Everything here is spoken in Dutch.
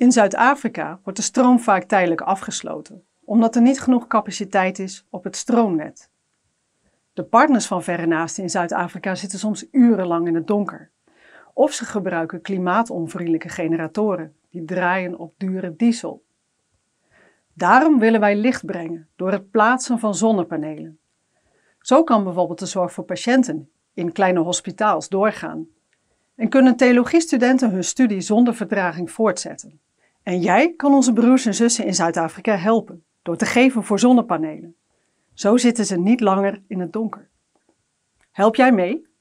In Zuid-Afrika wordt de stroom vaak tijdelijk afgesloten, omdat er niet genoeg capaciteit is op het stroomnet. De partners van verre naasten in Zuid-Afrika zitten soms urenlang in het donker. Of ze gebruiken klimaatonvriendelijke generatoren die draaien op dure diesel. Daarom willen wij licht brengen door het plaatsen van zonnepanelen. Zo kan bijvoorbeeld de zorg voor patiënten in kleine hospitaals doorgaan. En kunnen theologiestudenten hun studie zonder vertraging voortzetten. En jij kan onze broers en zussen in Zuid-Afrika helpen door te geven voor zonnepanelen. Zo zitten ze niet langer in het donker. Help jij mee?